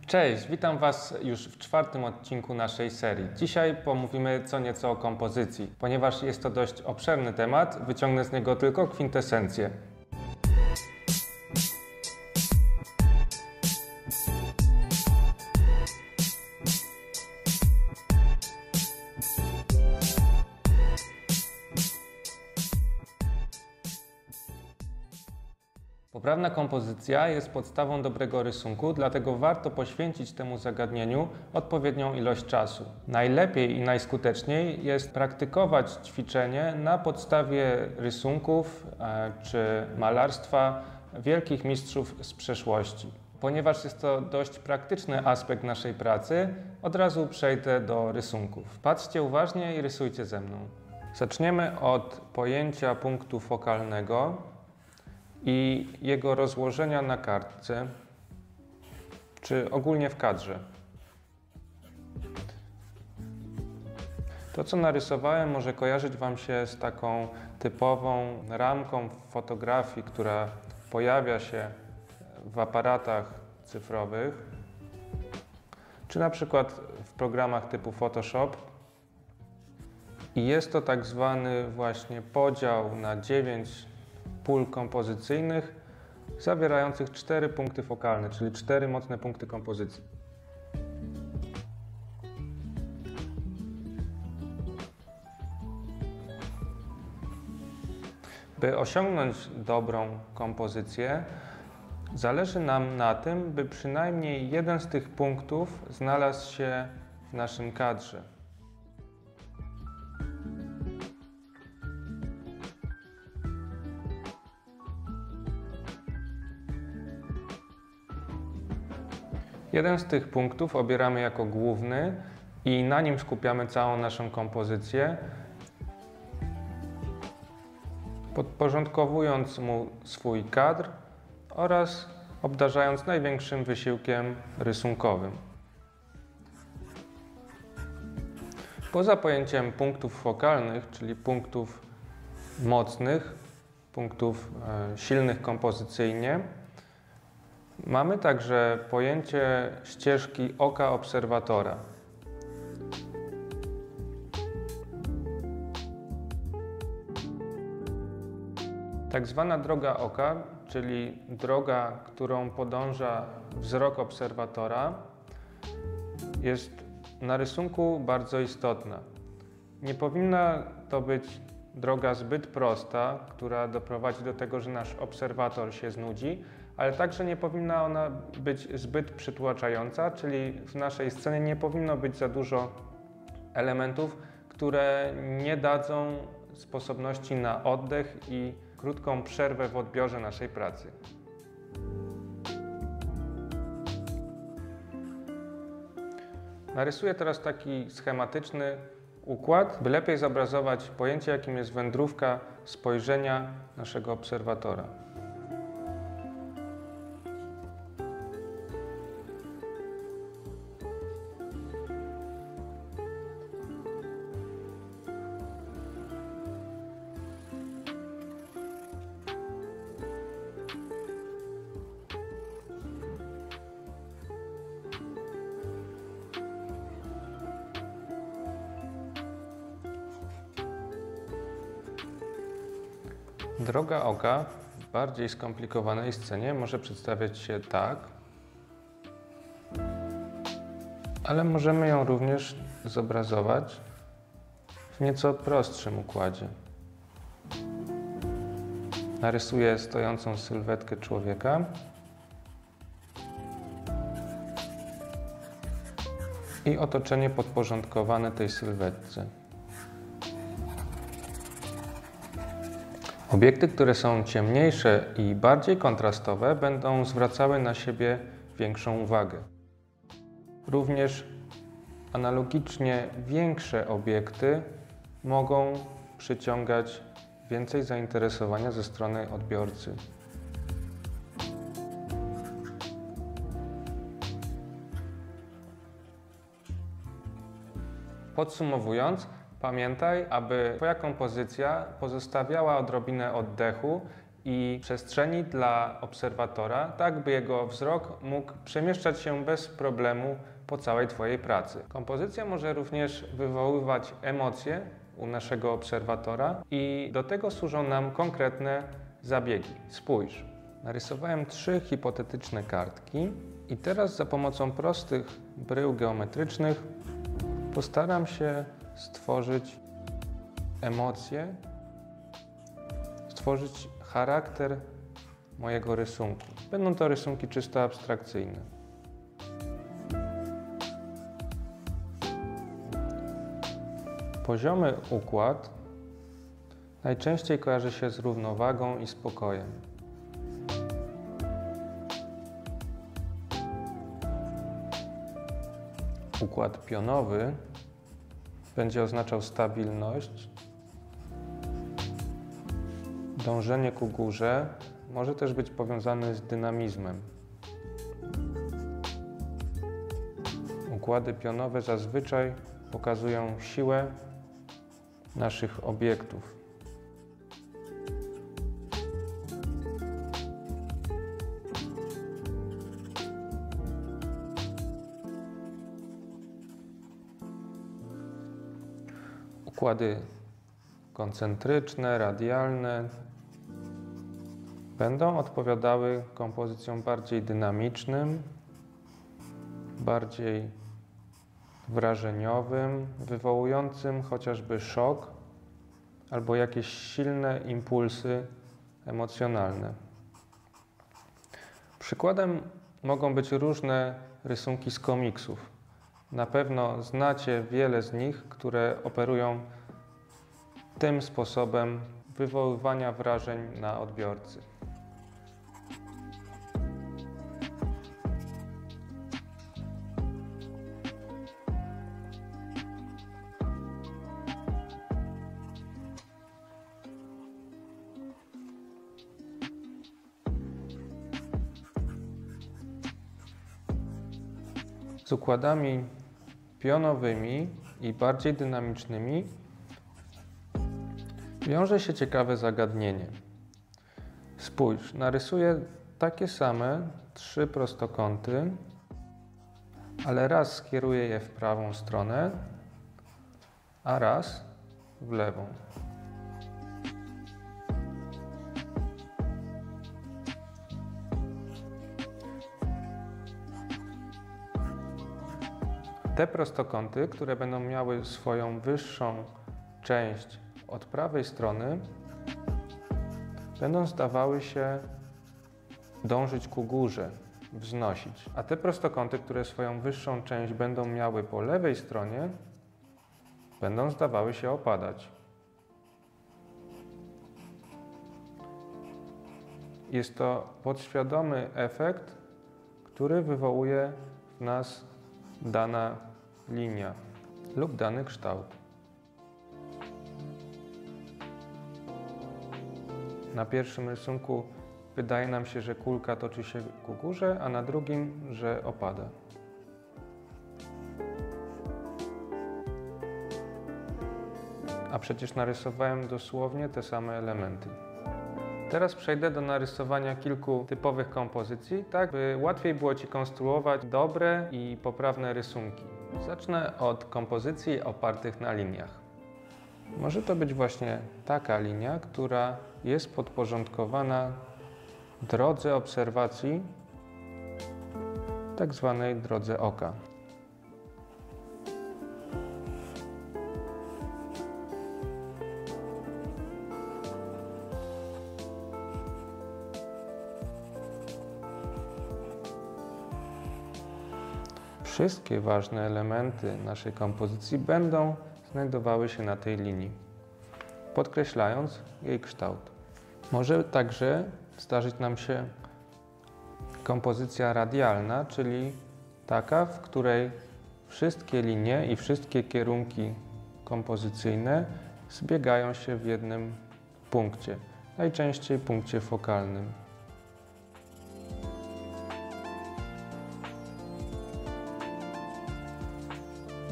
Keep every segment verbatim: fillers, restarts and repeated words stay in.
Cześć, witam Was już w czwartym odcinku naszej serii. Dzisiaj pomówimy co nieco o kompozycji. Ponieważ jest to dość obszerny temat, wyciągnę z niego tylko kwintesencję. Poprawna kompozycja jest podstawą dobrego rysunku, dlatego warto poświęcić temu zagadnieniu odpowiednią ilość czasu. Najlepiej i najskuteczniej jest praktykować ćwiczenie na podstawie rysunków e, czy malarstwa wielkich mistrzów z przeszłości. Ponieważ jest to dość praktyczny aspekt naszej pracy, od razu przejdę do rysunków. Patrzcie uważnie i rysujcie ze mną. Zaczniemy od pojęcia punktu fokalnego i jego rozłożenia na kartce, czy ogólnie w kadrze. To, co narysowałem, może kojarzyć Wam się z taką typową ramką fotografii, która pojawia się w aparatach cyfrowych, czy na przykład w programach typu Photoshop. I jest to tak zwany właśnie podział na dziewięć pól kompozycyjnych zawierających cztery punkty fokalne, czyli cztery mocne punkty kompozycji. By osiągnąć dobrą kompozycję, zależy nam na tym, by przynajmniej jeden z tych punktów znalazł się w naszym kadrze. Jeden z tych punktów obieramy jako główny i na nim skupiamy całą naszą kompozycję, podporządkowując mu swój kadr oraz obdarzając największym wysiłkiem rysunkowym. Poza pojęciem punktów fokalnych, czyli punktów mocnych, punktów e, silnych kompozycyjnie, mamy także pojęcie ścieżki oka obserwatora. Tak zwana droga oka, czyli droga, którą podąża wzrok obserwatora, jest na rysunku bardzo istotna. Nie powinna to być droga zbyt prosta, która doprowadzi do tego, że nasz obserwator się znudzi, ale także nie powinna ona być zbyt przytłaczająca, czyli w naszej scenie nie powinno być za dużo elementów, które nie dadzą sposobności na oddech i krótką przerwę w odbiorze naszej pracy. Narysuję teraz taki schematyczny układ, by lepiej zobrazować pojęcie, jakim jest wędrówka spojrzenia naszego obserwatora. Droga oka w bardziej skomplikowanej scenie może przedstawiać się tak, ale możemy ją również zobrazować w nieco prostszym układzie. Narysuję stojącą sylwetkę człowieka i otoczenie podporządkowane tej sylwetce. Obiekty, które są ciemniejsze i bardziej kontrastowe, będą zwracały na siebie większą uwagę. Również analogicznie większe obiekty mogą przyciągać więcej zainteresowania ze strony odbiorcy. Podsumowując, pamiętaj, aby Twoja kompozycja pozostawiała odrobinę oddechu i przestrzeni dla obserwatora, tak by jego wzrok mógł przemieszczać się bez problemu po całej Twojej pracy. Kompozycja może również wywoływać emocje u naszego obserwatora i do tego służą nam konkretne zabiegi. Spójrz, narysowałem trzy hipotetyczne kartki i teraz za pomocą prostych brył geometrycznych postaram się stworzyć emocje, stworzyć charakter mojego rysunku. Będą to rysunki czysto abstrakcyjne. Poziomy układ najczęściej kojarzy się z równowagą i spokojem. Układ pionowy będzie oznaczał stabilność, dążenie ku górze może też być powiązany z dynamizmem. Układy pionowe zazwyczaj pokazują siłę naszych obiektów. Układy koncentryczne, radialne będą odpowiadały kompozycjom bardziej dynamicznym, bardziej wrażeniowym, wywołującym chociażby szok albo jakieś silne impulsy emocjonalne. Przykładem mogą być różne rysunki z komiksów. Na pewno znacie wiele z nich, które operują tym sposobem wywoływania wrażeń na odbiorcy. Z układami pionowymi i bardziej dynamicznymi wiąże się ciekawe zagadnienie. Spójrz, narysuję takie same trzy prostokąty, ale raz skieruję je w prawą stronę, a raz w lewą. Te prostokąty, które będą miały swoją wyższą część od prawej strony, będą zdawały się dążyć ku górze, wznosić. A te prostokąty, które swoją wyższą część będą miały po lewej stronie, będą zdawały się opadać. Jest to podświadomy efekt, który wywołuje w nas dana linia lub dany kształt. Na pierwszym rysunku wydaje nam się, że kulka toczy się ku górze, a na drugim, że opada. A przecież narysowałem dosłownie te same elementy. Teraz przejdę do narysowania kilku typowych kompozycji, tak by łatwiej było Ci konstruować dobre i poprawne rysunki. Zacznę od kompozycji opartych na liniach. Może to być właśnie taka linia, która jest podporządkowana drodze obserwacji, tak zwanej drodze oka. Wszystkie ważne elementy naszej kompozycji będą znajdowały się na tej linii, podkreślając jej kształt. Może także zdarzyć nam się kompozycja radialna, czyli taka, w której wszystkie linie i wszystkie kierunki kompozycyjne zbiegają się w jednym punkcie, najczęściej punkcie fokalnym.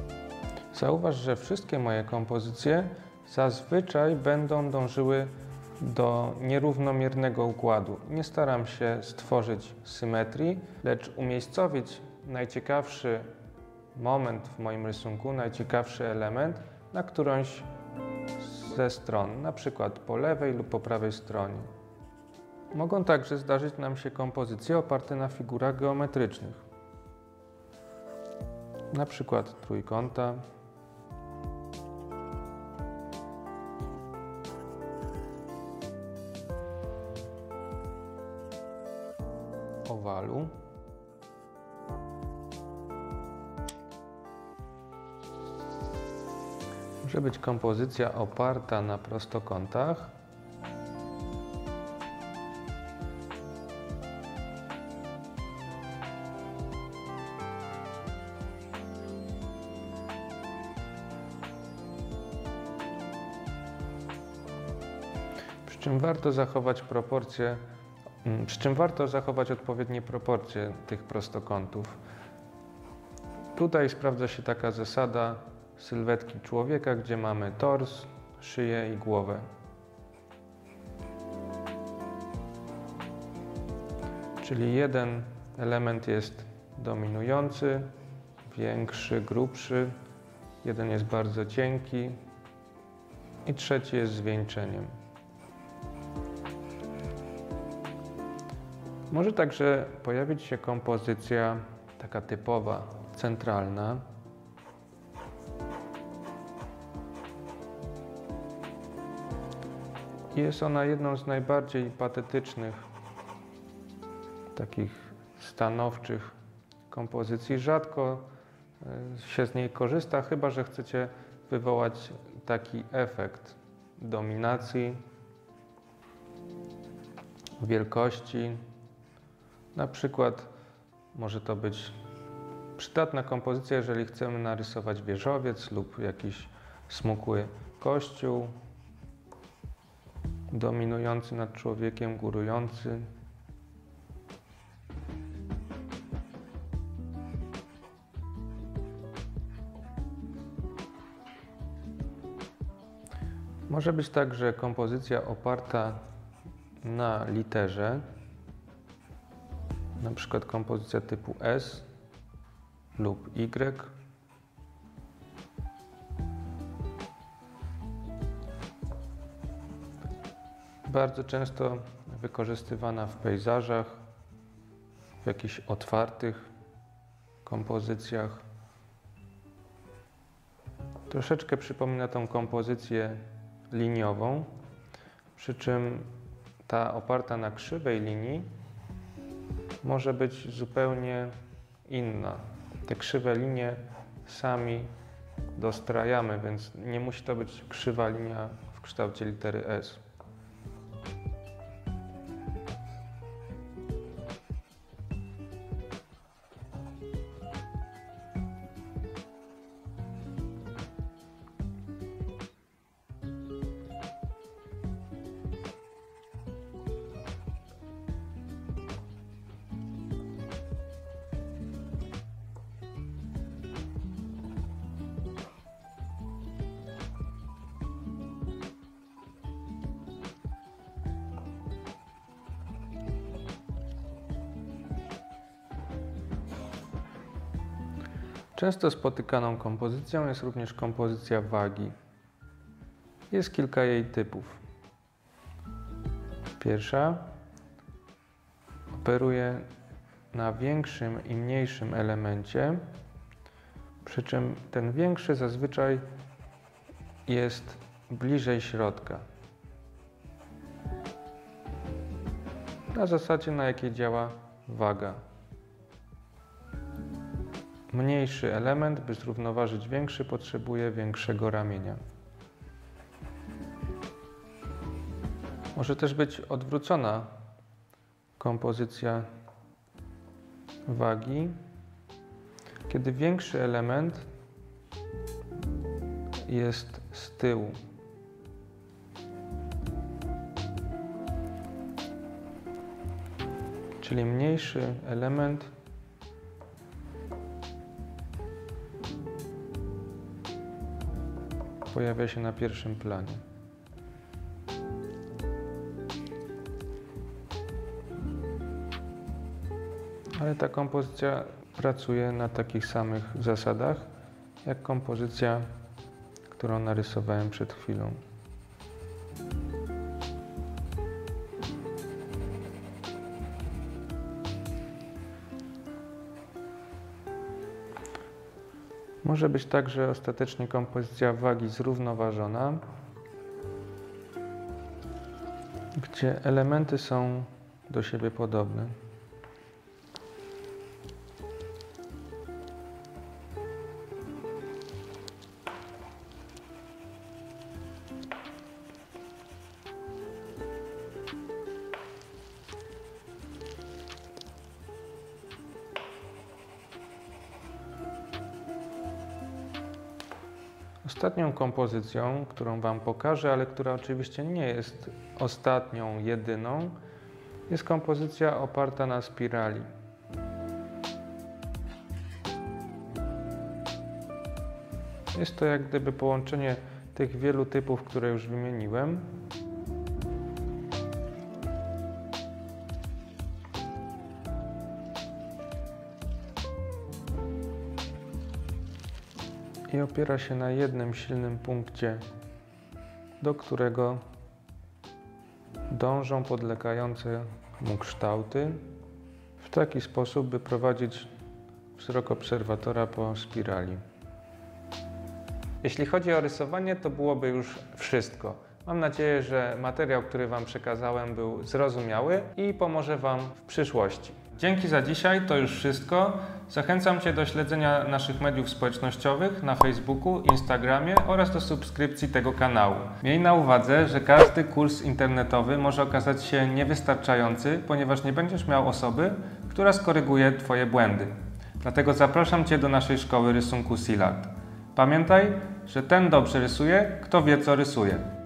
Zauważ, że wszystkie moje kompozycje zazwyczaj będą dążyły do nierównomiernego układu. Nie staram się stworzyć symetrii, lecz umiejscowić najciekawszy moment w moim rysunku, najciekawszy element na którąś ze stron, na przykład po lewej lub po prawej stronie. Mogą także zdarzyć nam się kompozycje oparte na figurach geometrycznych, na przykład trójkąta, owalu, może być kompozycja oparta na prostokątach, przy czym warto zachować proporcje, przy czym warto zachować odpowiednie proporcje tych prostokątów. Tutaj sprawdza się taka zasada sylwetki człowieka, gdzie mamy tors, szyję i głowę. Czyli jeden element jest dominujący, większy, grubszy, jeden jest bardzo cienki i trzeci jest zwieńczeniem. Może także pojawić się kompozycja taka typowa, centralna. Jest ona jedną z najbardziej patetycznych, takich stanowczych kompozycji. Rzadko się z niej korzysta, chyba że chcecie wywołać taki efekt dominacji, wielkości. Na przykład może to być przydatna kompozycja, jeżeli chcemy narysować wieżowiec lub jakiś smukły kościół, dominujący nad człowiekiem, górujący. Może być także kompozycja oparta na literze, na przykład kompozycja typu S lub Y. Bardzo często wykorzystywana w pejzażach, w jakichś otwartych kompozycjach. Troszeczkę przypomina tą kompozycję liniową, przy czym ta oparta na krzywej linii może być zupełnie inna. Te krzywe linie sami dostrajamy, więc nie musi to być krzywa linia w kształcie litery S. Często spotykaną kompozycją jest również kompozycja wagi. Jest kilka jej typów. Pierwsza operuje na większym i mniejszym elemencie, przy czym ten większy zazwyczaj jest bliżej środka. Na zasadzie, na jakiej działa waga. Mniejszy element, by zrównoważyć większy, potrzebuje większego ramienia. Może też być odwrócona kompozycja wagi, kiedy większy element jest z tyłu. Czyli mniejszy element pojawia się na pierwszym planie. ale ta kompozycja pracuje na takich samych zasadach, jak kompozycja, którą narysowałem przed chwilą. Może być tak, że ostatecznie kompozycja wagi zrównoważona, gdzie elementy są do siebie podobne. Ostatnią kompozycją, którą Wam pokażę, ale która oczywiście nie jest ostatnią, jedyną, jest kompozycja oparta na spirali. Jest to jak gdyby połączenie tych wielu typów, które już wymieniłem. I opiera się na jednym silnym punkcie, do którego dążą podlegające mu kształty w taki sposób, by prowadzić wzrok obserwatora po spirali. Jeśli chodzi o rysowanie, to byłoby już wszystko. Mam nadzieję, że materiał, który Wam przekazałem, był zrozumiały i pomoże Wam w przyszłości. Dzięki za dzisiaj, to już wszystko. Zachęcam Cię do śledzenia naszych mediów społecznościowych na Facebooku, Instagramie oraz do subskrypcji tego kanału. Miej na uwadze, że każdy kurs internetowy może okazać się niewystarczający, ponieważ nie będziesz miał osoby, która skoryguje Twoje błędy. Dlatego zapraszam Cię do naszej szkoły rysunku SILART. Pamiętaj, że ten dobrze rysuje, kto wie, co rysuje.